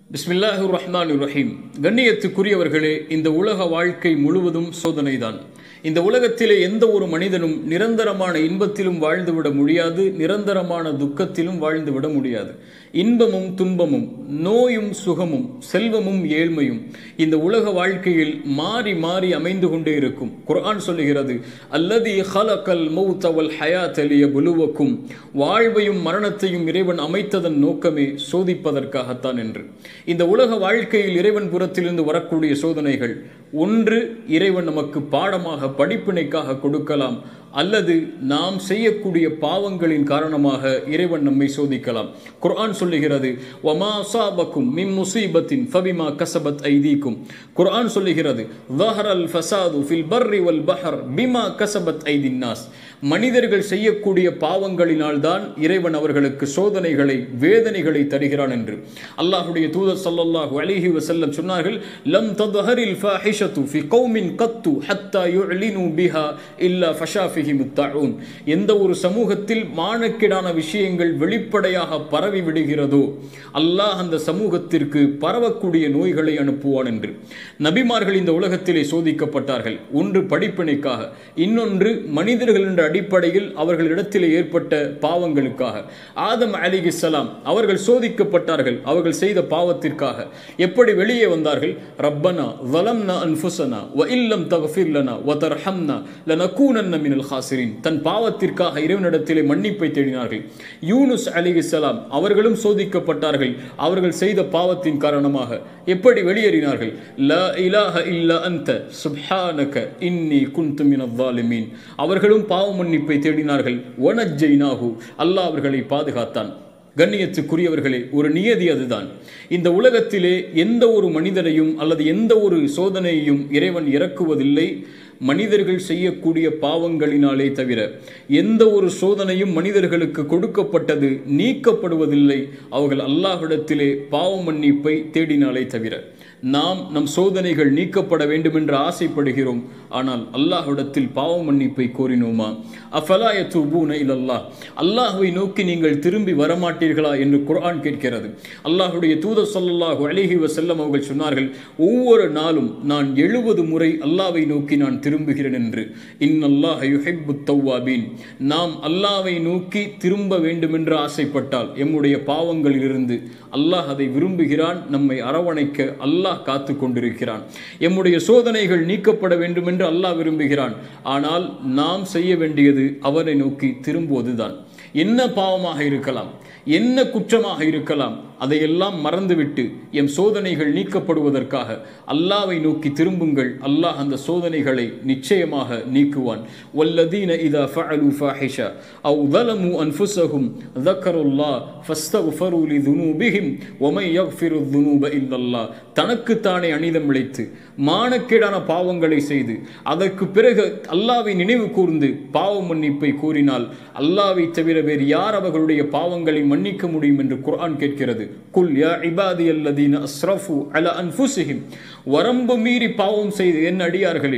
பிஸ்மில்லாஹிர் ரஹ்மானிர் ரஹீம். கண்ணியத்துக்குரியவர்களே, இந்த உலக வாழ்க்கை முழுவதும் சோதனைதான். இந்த உலகத்திலே எந்த ஒரு மனிதனும் நிரந்தரமான இன்பத்திலும் வாழ்ந்துவிட முடியாது, நிரந்தரமான துக்கத்திலும் வாழ்ந்துவிட முடியாது. இன்பமும் துன்பமும், நோயும் சுகமும், செல்வமும் ஏழ்மையும் இந்த உலக வாழ்க்கையில் மாறி மாறி அமைந்து கொண்டே இருக்கும். குர்ஆன் சொல்லுகிறது, அல்லதி ஹலகல் மௌத வல் ஹயாத லியப்லுவக்கும், வாழ்வையும் மரணத்தையும் இறைவன் அமைத்ததன் நோக்கமே சோதிப்பதற்காகத்தான் என்று. இந்த உலக வாழ்க்கையில் இறைவன் புறத்திலிருந்து வரக்கூடிய சோதனைகள், ஒன்று இறைவன் நமக்கு பாடமாக படிப்பினைக்காக கொடுக்கலாம், அல்லது நாம் செய்யக்கூடிய பாவங்களின் காரணமாக இறைவன் நம்மை சோதிக்கலாம். குர்ஆன் சொல்லுகிறது, வமா அஸாபக்கும் மின் முஸீபத்தின் ஃபபிமா கஸபத் ஐதீக்கும். குர்ஆன் சொல்லுகிறது, ظஹரல் ஃபஸாது ஃபில் பர்ரி வல் பஹர் பிமா கஸபத் ஐதின் நாஸ். மனிதர்கள் செய்யக்கூடிய பாவங்களினால் தான் இறைவன் அவர்களுக்கு சோதனைகளை, வேதனைகளை தருகிறான் என்று. அல்லாஹ்வுடைய தூதர் ஸல்லல்லாஹு அலைஹி வஸல்லம் சொன்னார்கள், லம் தத்ஹரில் ஃபாஹிஷத்து ஃபி கௌமின் கத்து ஹத்தா யுஅலினு பிஹா இல்லா ஃபஷா ஃபிஹிம் தஊன். எந்த ஒரு சமூகத்தில் மானக்கேடான விஷயங்கள் வெளிப்படையாக பரவி விடுகிறதோ அல்லாஹ் அந்த சமூகத்திற்கு பரவக்கூடிய நோய்களை அனுப்புவான் என்று. நபிமார்கள் இந்த உலகத்திலே சோதிக்கப்பட்டார்கள். ஒன்று படிப்பினைக்காக, இன்னொன்று மனிதர்கள் என்ற அடிப்படையில் அவர்களிடத்திலே ஏற்பட்ட பாவங்களுக்காக. ஆதம் அலைஹிஸ்ஸலாம் அவர்கள் சோதிக்கப்பட்டார்கள் அவர்கள் செய்த பாவத்திற்காக. எப்படி வெளியே வந்தார்கள்? ரப்பனா ஸலம்னா அன்ஃபுஸனா வ இல்லம் தக்ஃபிர் லனா வ தர்ஹம்னா லனகூனன்ன மினல் ஹாசிரின். தன் பாவத்திற்காக இறைவனிடத்திலே மன்னிப்பை தேடினார்கள். யூனுஸ் அலைஹிஸ்ஸலாம் அவர்களும் சோதிக்கப்பட்டார்கள் அவர்கள் செய்த பாவத்தின் காரணமாக. எப்படி வெளியேறினார்கள்? லா இலாஹ இல்லா அன்த சுப்ஹானக இன்னி குன்து மினல் ஸாலிமீன். அவர்களும் பாவ மன்னிப்பை தேடினார்கள். வனஜ்ஜைனாஹு, அல்லாஹ் அவர்களை பாதுகாத்தான். கண்ணியத்துக்குரியவர்களே, ஒரு நியதி அதுதான். இந்த உலகத்திலே எந்த ஒரு மனிதனையும் அல்லது எந்த ஒரு சோதனையையும் இறைவன் இறக்குவதில்லை மனிதர்கள் செய்யக்கூடிய பாவங்களினாலே தவிர. எந்த ஒரு சோதனையும் மனிதர்களுக்கு கொடுக்கப்பட்டது நீக்கப்படுவதில்லை அவர்கள் அல்லாஹ்விடத்திலே பாவ மன்னிப்பை தேடினாலே தவிர. நாம் நம் சோதனைகள் நீக்கப்பட வேண்டும் என்று ஆசைப்படுகிறோம், ஆனால் அல்லாஹ்விடத்தில் பாவ மன்னிப்பை கோரினோமா? அஃபலா யதூபூன இலல்லாஹ், அல்லாஹ்வை நோக்கி நீங்கள் திரும்பி வரமாட்டீர்களா என்று குர்ஆன் கேட்கிறது. அல்லாஹ்வுடைய தூதர் ஸல்லல்லாஹு அலைஹி வஸல்லம் அவர்கள் சொன்னார்கள், ஒவ்வொரு நாளும் நான் 70 முறை அல்லாஹ்வை நோக்கி நான் திரும்புகிறேன் என்று. இன்னல்லாஹ யுஹிப்புத் தவ்வாபீன். நாம் அல்லாஹ்வை நோக்கி திரும்ப வேண்டும் என்று ஆசைப்பட்டால் எம்முடைய பாவங்களிலிருந்து அல்லாஹ் அதை விரும்புகிறான். நம்மை அரவணைக்க அல்லாஹ் காத்து கொண்டிருக்கிறான். எம்முடைய சோதனைகள் நீக்கப்பட வேண்டும் என்று அல்லாஹ் விரும்புகிறான். ஆனால் நாம் செய்ய வேண்டியது அவரை நோக்கி திரும்புவதுதான். என்ன பாவமாக இருக்கலாம், என்ன குற்றமாக இருக்கலாம், அதையெல்லாம் மறந்துவிட்டு எம் சோதனைகள் நீக்கப்படுவதற்காக அல்லாஹ்வை நோக்கி திரும்புங்கள். அல்லாஹ் அந்த சோதனைகளை நிச்சயமாக நீக்குவான். வல்லதீன இதா ஃபஅலு ஃபாஹிஷா அவ் ஸலமு அன்ஃபுஸஹும் ذكرுல்லாஹ் ஃபஸ்தக்ஃபரு லிதுனூபிஹிம் வமன் யக்ஃபிரு ذுனூப இல்லல்லாஹ். தனக்குத்தானே அனிதம் இழைத்து மானக்கேடான பாவங்களை செய்து அதற்கு பிறகு அல்லாஹ்வை நினைவு கூர்ந்து பாவ மன்னிப்பை கூறினால் அல்லாஹ்வை தவிர வேறு யார் அவர்களுடைய பாவங்களை மன்னிக்க முடியும் என்று குர்ஆன் கேட்கிறது. குல் யா இபாதியல்லதீன அஸ்ரஃபு அலா அன்ஃபுஸிஹிம், வரம்பு மீறி பாவம் செய்து என் அடியார்களே,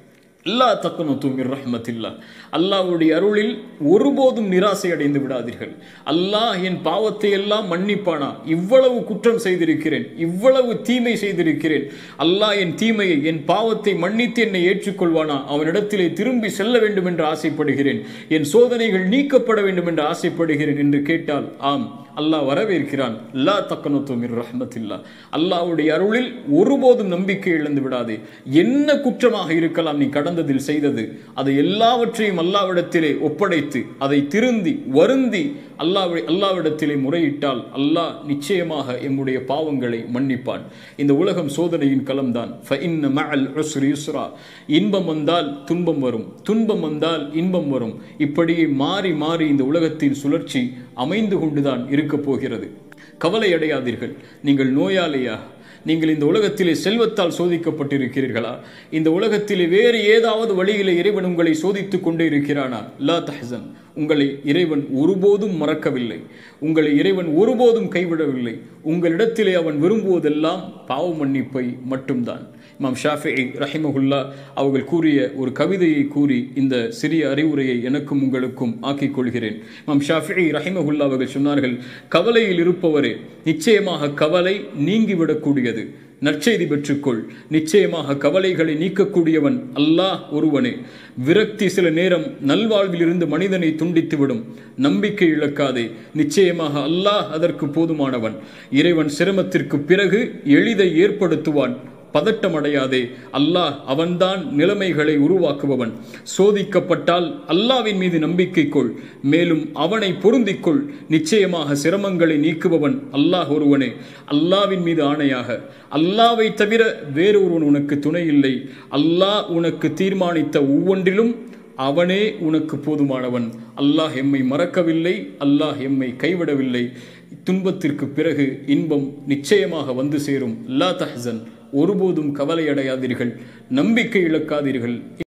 லா தக்னது மிர் ரஹ்மத்தில்லாஹ், அல்லாஹ்வுடைய அருளில் ஒருபோதும் நிராசை அடைந்து விடாதீர்கள். அல்லாஹ் என் பாவத்தை எல்லாம் மன்னிப்பானா? இவ்வளவு குற்றம் செய்திருக்கிறேன், இவ்வளவு தீமை செய்திருக்கிறேன், அல்லாஹ் என் தீமையை, என் பாவத்தை மன்னித்து என்னை ஏற்றுக்கொள்வானா? அவனிடத்திலே திரும்பி செல்ல வேண்டும் என்று ஆசைப்படுகிறேன், என் சோதனைகள் நீக்கப்பட வேண்டும் என்று ஆசைப்படுகிறேன் என்று கேட்டால், ஆம், அல்லாஹ் வரவேற்கிறான். லா தக்னது மிர் ரஹ்மத்தில்லாஹ், அல்லாஹ்வுடைய அருளில் ஒருபோதும் நம்பிக்கை இழந்து விடாதே. என்ன குற்றமாக இருக்கலாம் நீ கடந்ததில் செய்தது, அதை எல்லாவற்றையும் அல்லாஹ்விடத்திலே ஒப்படைத்து அதை திருந்தி வருந்தி அல்லாஹ்விடத்திலே முறையிட்டால் அல்லாஹ் நிச்சயமாக எம்முடைய பாவங்களை மன்னிப்பான். இந்த உலகம் சோதனையின் களம்தான். ஃபஇன்ன மஅல் உஸ்ரி யுஸ்ரா, இன்பம் வந்தால் துன்பம் வரும், துன்பம் வந்தால் இன்பம் வரும். இப்படியே மாறி மாறி இந்த உலகத்தின் சுழற்சி அமைந்து கொண்டுதான் இருக்கப் போகிறது. கவலை அடையாதீர்கள். நீங்கள் நோயாளியா? நீங்கள் இந்த உலகத்திலே செல்வத்தால் சோதிக்கப்பட்டிருக்கிறீர்களா? இந்த உலகத்திலே வேறு ஏதாவது வழியிலே இறைவன் உங்களை சோதித்துக் கொண்டே இருக்கிறானா? லா தஹ்சன் உங்களை இறைவன் ஒருபோதும் மறக்கவில்லை, உங்களை இறைவன் ஒருபோதும் கைவிடவில்லை. உங்களிடத்திலே அவன் விரும்புவதெல்லாம் பாவ மன்னிப்பை மட்டும்தான். இமாம் ஷாஃபிஈ ரஹிமஹுல்லா அவர்கள் கூறிய ஒரு கவிதையை கூறி இந்த சிறிய அறிவுரையை எனக்கும் உங்களுக்கும் ஆக்கிக் கொள்கிறேன். இமாம் ஷாஃபிஈ ரஹிமஹுல்லா அவர்கள் சொன்னார்கள், கவலையில் இருப்பவரே, நிச்சயமாக கவலை நீங்கிவிடக்கூடியது. நற்செய்தி பெற்றுக்கொள், நிச்சயமாக கவலைகளை நீக்கக்கூடியவன் அல்லாஹ் ஒருவனே. விரக்தி சில நேரம் நல்வாழ்வில் இருந்து மனிதனை துண்டித்துவிடும். நம்பிக்கை இழக்காதே, நிச்சயமாக அல்லாஹ் அதற்கு போதுமானவன். இறைவன் சிரமத்திற்கு பிறகு எளிதை ஏற்படுத்துவான். பதட்டமடையாதே, அல்லாஹ் அவன்தான் நிலைமைகளை உருவாக்குபவன். சோதிக்கப்பட்டால் அல்லாவின் மீது நம்பிக்கை கொள், மேலும் அவனை பொருந்திக்கொள். நிச்சயமாக சிரமங்களை நீக்குபவன் அல்லாஹ் ஒருவனே. அல்லாவின் மீது ஆணையாக, அல்லாவை தவிர வேறொருவன் உனக்கு துணை இல்லை. அல்லாஹ் உனக்கு தீர்மானித்த ஒவ்வொன்றிலும் அவனே உனக்கு போதுமானவன். அல்லாஹ் எம்மை மறக்கவில்லை, அல்லாஹ் எம்மை கைவிடவில்லை. துன்பத்திற்கு பிறகு இன்பம் நிச்சயமாக வந்து சேரும். லா தஹ்சன், ஒருபோதும் கவலையடையாதீர்கள், நம்பிக்கை இழக்காதீர்கள்.